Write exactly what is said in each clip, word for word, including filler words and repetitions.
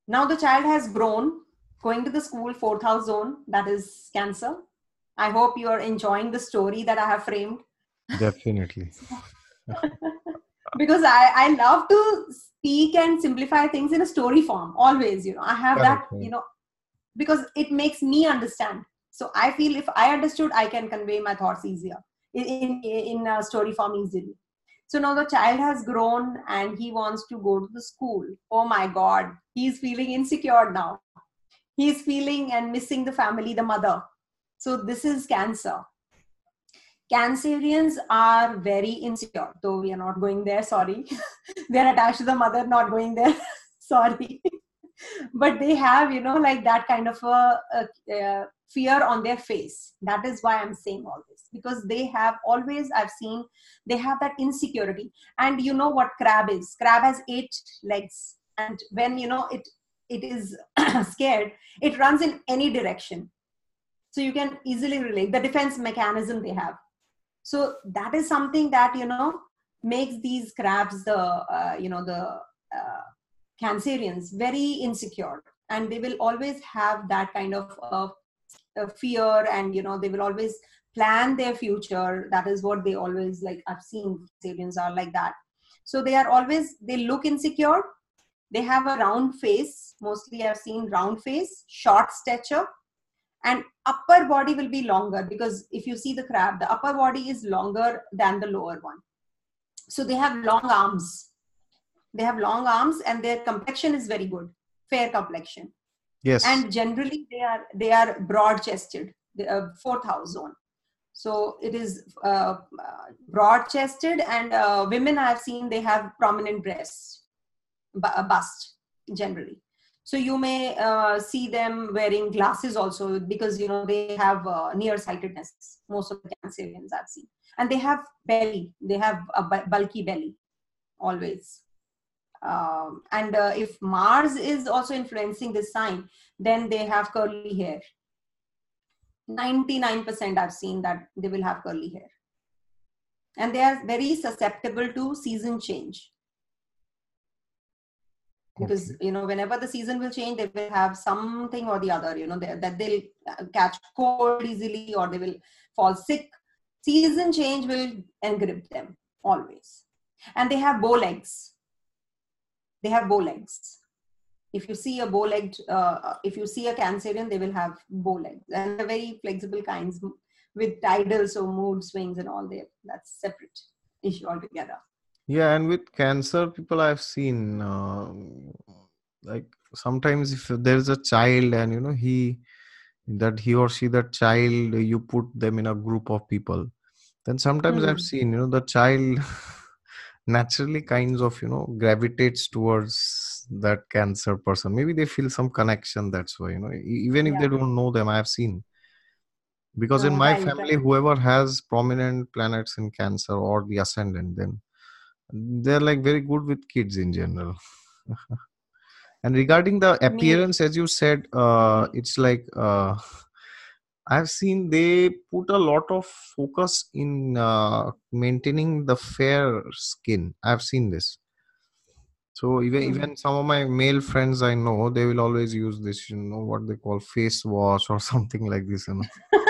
Now the child has grown, going to the school, fourth house zone, that is Cancer. I hope you are enjoying the story that I have framed. Definitely. Because I, I love to speak and simplify things in a story form, always, you know, I have Correct, that, you correct. know, because it makes me understand. So I feel if I understood, I can convey my thoughts easier in, in, in a story form easily. So now the child has grown and he wants to go to the school. Oh my God, he's feeling insecure now. He's feeling and missing the family, the mother. So this is Cancer. Cancerians are very insecure, though we are not going there, sorry. They are attached to the mother, not going there, sorry. But they have, you know, like that kind of a, a, a fear on their face. That is why I'm saying all this, because they have always, I've seen, they have that insecurity. And you know what crab is? Crab has eight legs. And when, you know, it it is scared, it runs in any direction. So you can easily relate the defense mechanism they have. So that is something that, you know, makes these crabs, the uh, you know the uh, Cancerians, very insecure, and they will always have that kind of uh, uh, fear, and you know they will always plan their future. That is what they always, like, I've seen Cancerians are like that. So they are always, they look insecure. They have a round face, mostly I've seen round face, short stature, and upper body will be longer, because if you see the crab, the upper body is longer than the lower one. So they have long arms. They have long arms, and their complexion is very good, fair complexion. Yes. And generally they are they are broad chested, the uh, fourth house zone. So it is uh, broad chested, and uh, women I have seen, they have prominent breasts, bu- bust generally. So you may uh, see them wearing glasses also, because you know they have uh, nearsightedness, most of the Cancerians I've seen. And they have belly, they have a bu- bulky belly always. Um, and uh, if Mars is also influencing this sign, then they have curly hair. ninety-nine percent I've seen that they will have curly hair. And they are very susceptible to season change. Because Okay. you know whenever the season will change, they will have something or the other, you know they, that they'll catch cold easily, or they will fall sick. Season change will engrip them always. And they have bow legs. They have bow legs. If you see a bow legged uh, if you see a Cancerian, they will have bow legs, and they're very flexible kinds with tidal, so mood swings and all that. That's separate issue altogether. Yeah, and with Cancer people I've seen, uh, like sometimes if there's a child and you know he that he or she that child you put them in a group of people, then sometimes I've Hmm. seen you know the child naturally kinds of you know gravitates towards that Cancer person. Maybe they feel some connection, that's why you know e- even if they Yeah. don't know them, I have seen. Because in Uh, my right, family, right. whoever has prominent planets in Cancer or the ascendant, then they're like very good with kids in general. And regarding the Me. appearance, as you said, uh, it's like uh, I've seen they put a lot of focus in uh, maintaining the fair skin. I've seen this. So even Hmm. even some of my male friends I know, they will always use this, you know, what they call face wash or something like this, you know.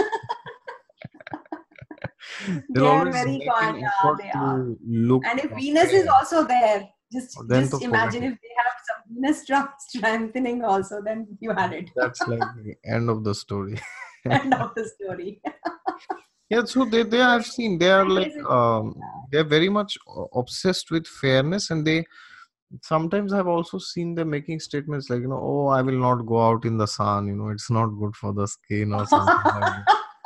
They'll They are always very make con, an yeah, effort they are. to look And if uh, Venus is fair. also there, just Then to just forget imagine it. if they have some Venus stra- strengthening also, then you had it. That's like the end of the story. End of the story. Yeah, so they, they I've seen they are I like guess it, um they're very much o- obsessed with fairness, and they sometimes I've also seen them making statements like, you know, oh, I will not go out in the sun, you know, it's not good for the skin or something like that.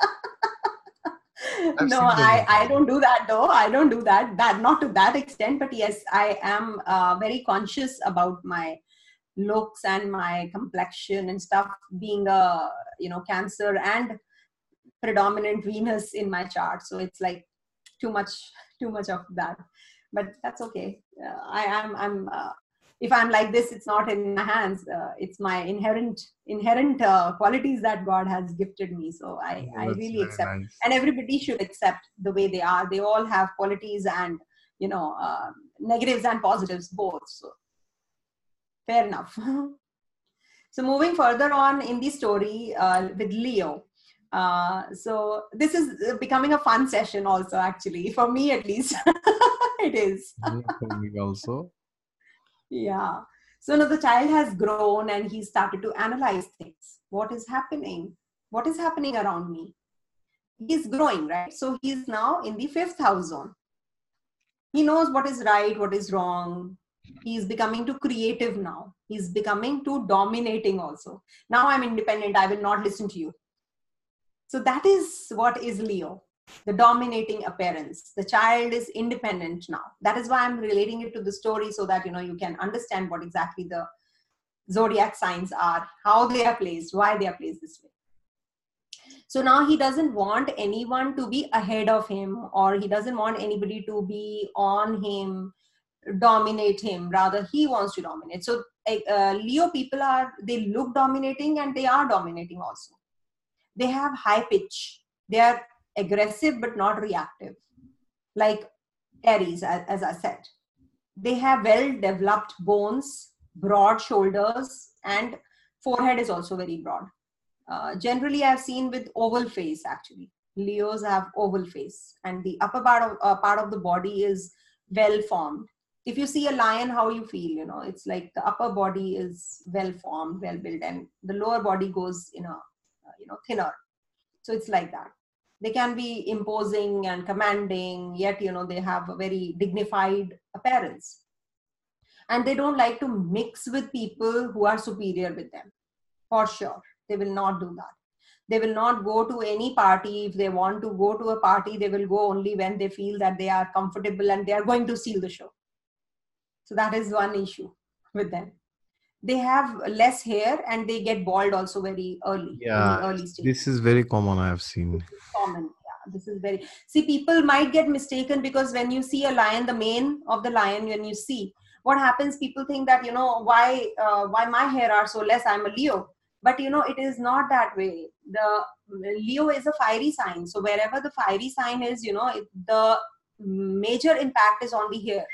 I've no, seen them I, making I don't do that though. I don't do that. That not to that extent, but yes, I am uh, very conscious about my looks and my complexion and stuff, being a, you know, Cancer and predominant Venus in my chart. So it's like too much, too much of that. But that's okay. Uh, I am, I'm, uh, if I'm like this, it's not in my hands. Uh, it's my inherent, inherent uh, qualities that God has gifted me. So I, Oh, I that's really very accept, nice. and everybody should accept the way they are. They all have qualities and, you know, uh, negatives and positives both. So fair enough. So moving further on in the story uh, with Leo. Uh, so this is becoming a fun session also, actually, for me at least. It is. Yeah, for me also. Yeah. So now the child has grown and he started to analyze things. What is happening? What is happening around me? He's growing, right? So he's now in the fifth house zone. He knows what is right, what is wrong. He's becoming too creative now. He's becoming too dominating also. Now I'm independent. I will not listen to you. So that is what is Leo, the dominating appearance. The child is independent now. That is why I'm relating it to the story, so that you know you can understand what exactly the zodiac signs are, how they are placed, why they are placed this way. So now he doesn't want anyone to be ahead of him, or he doesn't want anybody to be on him, dominate him. Rather, he wants to dominate. So uh, Leo people are, they look dominating and they are dominating also. They have high pitch. They are aggressive but not reactive. Like Aries, as I said. They have well developed bones, broad shoulders, and forehead is also very broad. Uh, generally, I've seen with oval face actually. Leos have oval face, and the upper part of uh, part of the body is well formed. If you see a lion, how you feel, you know, it's like the upper body is well formed, well built, and the lower body goes in a uh, you know thinner. So it's like that. They can be imposing and commanding, yet you know they have a very dignified appearance, and they don't like to mix with people who are superior with them. For sure, they will not do that. They will not go to any party. If they want to go to a party, they will go only when they feel that they are comfortable and they are going to steal the show. So that is one issue with them. They have less hair and they get bald also very early, in Yeah, the early stage. this is very common. I have seen. This is common. Yeah, this is very, see, people might get mistaken, because when you see a lion, the mane of the lion, when you see what happens, people think that, you know, why uh, why my hair are so less, I'm a Leo. But you know, it is not that way. The Leo is a fiery sign, so wherever the fiery sign is, you know, it, the major impact is on the hair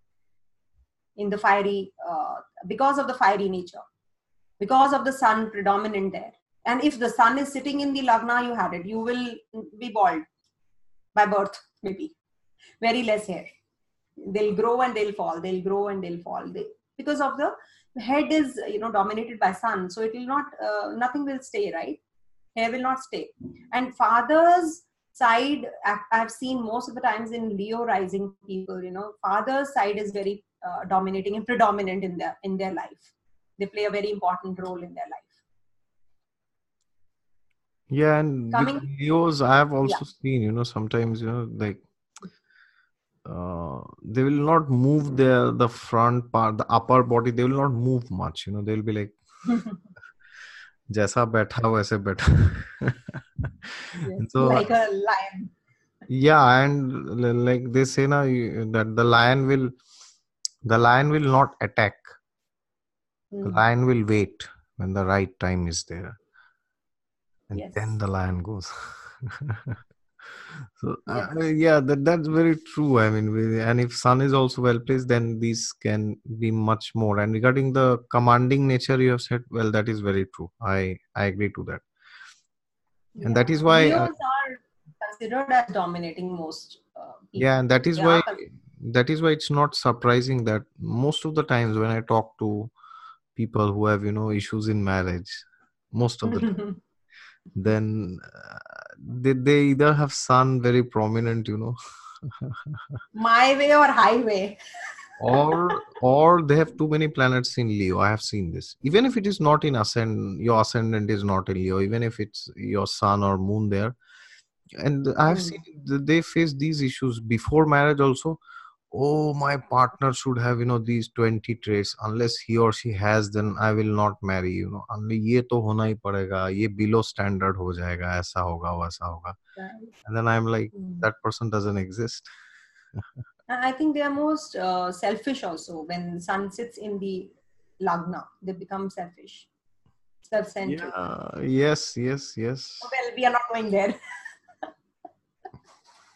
in the fiery uh, because of the fiery nature, because of the sun predominant there. And if the sun is sitting in the lagna, you had it, you will be bald by birth, maybe. Very less hair. They'll grow and they'll fall. They'll grow and they'll fall. They, because of the, the head is, you know, dominated by sun. So it will not, uh, nothing will stay, right? Hair will not stay. And father's side, I've seen most of the times in Leo rising people, you know, father's side is very uh, dominating and predominant in their, in their life. They play a very important role in their life. Yeah, and with Coming, Leos, I have yeah. also seen, you know, sometimes, you know, like uh, they will not move their the front part, the upper body. They will not move much. You know, they'll be like, जैसा बैठा वैसे बैठा. Yes, And so, like a lion. yeah, and l- like they say now that the lion will, the lion will not attack. The Mm. lion will wait when the right time is there, and then Yes, the lion goes. So uh, yes. yeah, that that's very true. I mean, we, and if sun is also well placed, then these can be much more. And regarding the commanding nature you have said, well, that is very true. I I agree to that, and that Yeah. is why, uh, Leos are considered as dominating most uh, yeah, people. and that is They why, are considered. that is why it's not surprising that most of the times when I talk to people who have, you know, issues in marriage, most of the time, then uh, they, they either have sun very prominent, you know, My way or highway. or or they have too many planets in Leo. I have seen this. Even if it is not in ascend, your ascendant is not in Leo, even if it's your sun or moon there, and I have Hmm. seen th- they face these issues before marriage also. Oh, my partner should have, you know, these twenty traits. Unless he or she has, then I will not marry, you know. Only ये तो होना ही पड़ेगा, ये below standard हो जाएगा, ऐसा होगा वैसा होगा. Right. And then I'm like, Hmm. that person doesn't exist. And I think they are most uh, selfish also. When sun sits in the lagna, they become selfish, self-centric. Yeah, yes, yes, yes. Well, we are not going there.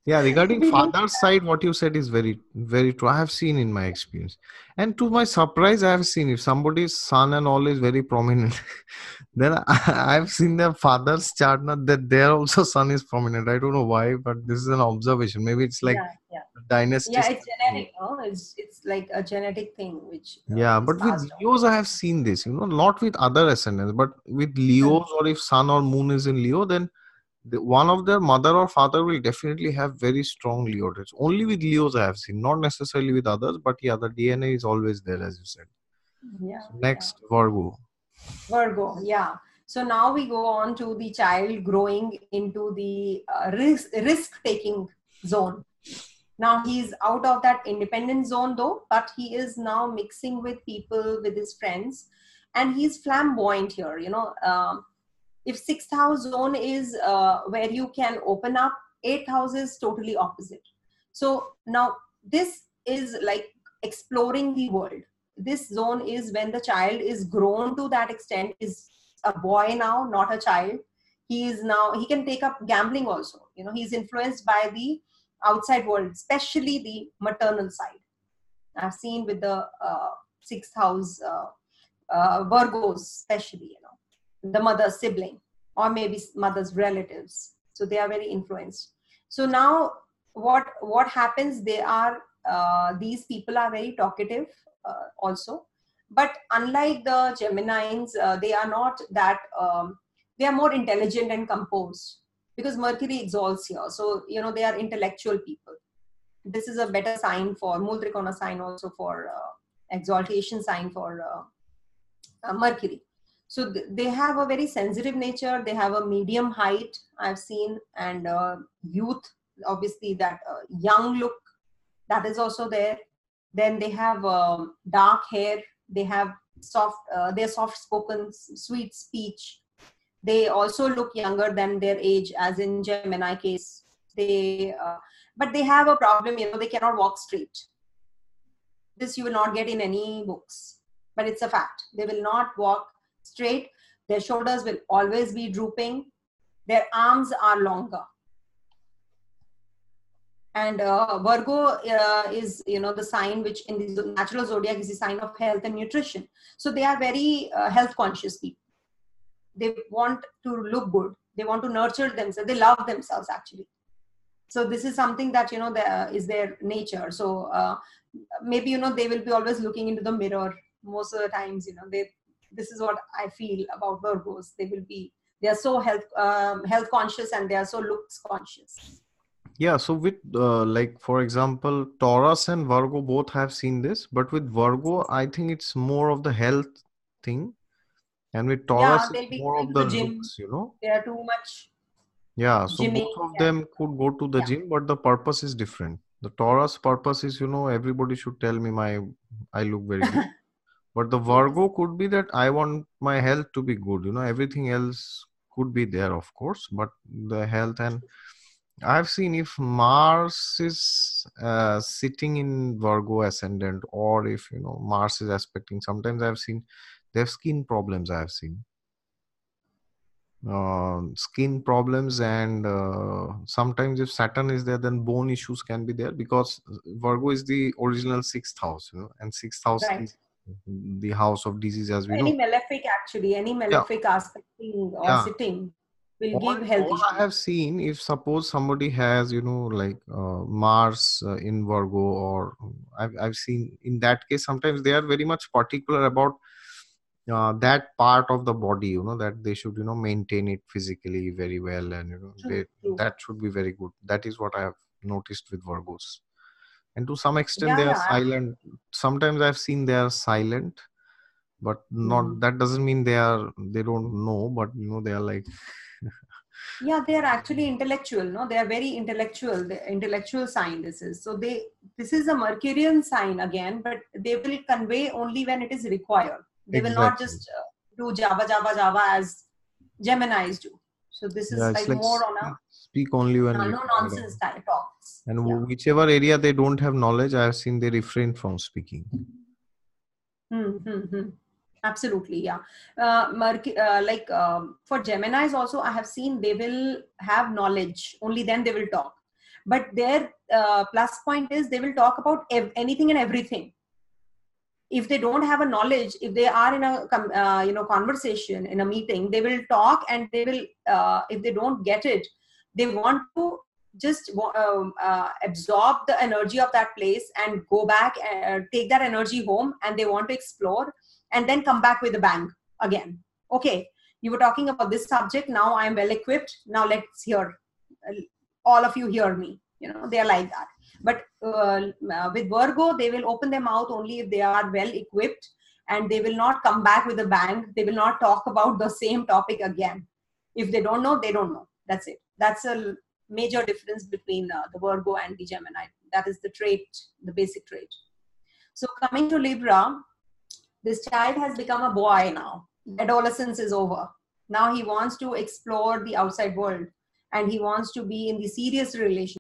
Yeah, regarding We need father's side, what you said is very, very true. I have seen in my experience. And to my surprise, I have seen if somebody's son and all is very prominent, then I, I've seen their father's chart not that their also son is prominent. I don't know why, but this is an observation. Maybe it's like yeah, yeah. dynasty Yeah, it's structure. genetic, no? It's it's like a genetic thing which uh, Yeah, is but with passed Leos, I have seen this, you know, not with other ascendants, but with on. Leos, or if sun or moon is in Leo, then the, one of their mother or father will definitely have very strong Leo traits. Only with Leos I have seen, not necessarily with others, but yeah, the D N A is always there, as you said. Yeah, So yeah. next, Virgo. Virgo, yeah. So now we go on to the child growing into the uh, risk risk taking zone. Now he's out of that independent zone though, but he is now mixing with people, with his friends, and he's flamboyant here. You know, um, if sixth house zone is uh, where you can open up, eighth house is totally opposite. So now this is like exploring the world. This zone is when the child is grown to that extent, is a boy now, not a child. He is now, he can take up gambling also. You know, he's influenced by the outside world, especially the maternal side. I've seen with the uh, sixth house uh, uh, Virgos, especially, you know, the mother's sibling or maybe mother's relatives. So they are very influenced. So now, what what happens? They are uh, these people are very talkative uh, also, but unlike the Geminines, uh, they are not that. Um, they are more intelligent and composed because Mercury exalts here. So you know they are intellectual people. This is a better sign for Multrikona sign also for uh, exaltation sign for uh, uh, Mercury. So th- they have a very sensitive nature. They have a medium height, I've seen, and uh, youth, obviously, that uh, young look, that is also there. Then they have um, dark hair. They have soft, uh, they're soft spoken, sweet speech. They also look younger than their age, as in Gemini case. They, uh, but they have a problem, you know, they cannot walk straight. This you will not get in any books, but it's a fact. They will not walk straight. Their shoulders will always be drooping. Their arms are longer. And uh, Virgo uh, is, you know, the sign which in the natural zodiac is the sign of health and nutrition. So they are very uh, health conscious people. They want to look good. They want to nurture themselves. They love themselves actually. So this is something that, you know, the, is their nature. So uh, maybe, you know, they will be always looking into the mirror most of the times. You know, they, this is what I feel about Virgos. They will be, they are so health um, health conscious and they are so looks conscious. Yeah, so with uh, like for example, Taurus and Virgo both have seen this, but with Virgo, I think it's more of the health thing, and with Yeah, Taurus, it's they'll be more going of to the the gym. looks, you know. They are too much Yeah, so both gymming of and them could go to the yeah. gym, but the purpose is different. The Taurus purpose is, you know, everybody should tell me my I look very good. But the Yes. Virgo could be that I want my health to be good. You know, everything else could be there, of course, but the health. And I've seen if Mars is uh, sitting in Virgo ascendant, or if, you know, Mars is aspecting, sometimes I've seen they have skin problems. I've seen uh, skin problems, and uh, sometimes if Saturn is there, then bone issues can be there, because Virgo is the original sixth house, you know, and sixth house Right. is the house of disease, as we Any know. malefic actually, any Yeah, malefic aspecting or yeah. sitting will All, give health all I issues. have seen, if suppose somebody has, you know, like uh, Mars uh, in Virgo, or I've, I've seen in that case, sometimes they are very much particular about uh, that part of the body, you know, that they should, you know, maintain it physically very well, and you know, True, they true. that should be very good. That is what I have noticed with Virgos. And to some extent, Yeah, they are yeah. silent. Sometimes I've seen they are silent, but Hmm. not that doesn't mean they are they don't know, but you know, they are like Yeah, they are actually intellectual. No, they are very intellectual. The intellectual sign this is. So they, this is a Mercurian sign again, but they will convey only when it is required. They will not exactly. just uh, do Java, Java, Java as Geminis do. So this Yeah, is it's like like more on speak, speak only a when uh, no required. nonsense type talks. And Yeah. wh- whichever area they don't have knowledge, I have seen they refrain from speaking. Hmm, hmm, hmm. Absolutely, yeah. Uh, Merc- uh, like um, for Geminis also, I have seen they will have knowledge. Only then they will talk. But their uh, plus point is they will talk about ev- anything and everything. If they don't have a knowledge, if they are in a uh, you know conversation, in a meeting, they will talk, and they will uh, if they don't get it, they want to just um, uh, absorb the energy of that place and go back and take that energy home, and they want to explore and then come back with a bang again. Okay, you were talking about this subject, now I am well equipped, now let's hear, all of you hear me. You know, they are like that. But uh, with Virgo, they will open their mouth only if they are well equipped, and they will not come back with a bang. They will not talk about the same topic again. If they don't know, they don't know. That's it. That's a major difference between uh, the Virgo and the Gemini. That is the trait, the basic trait. So coming to Libra, this child has become a boy now. Adolescence is over. Now he wants to explore the outside world, and he wants to be in the serious relationship.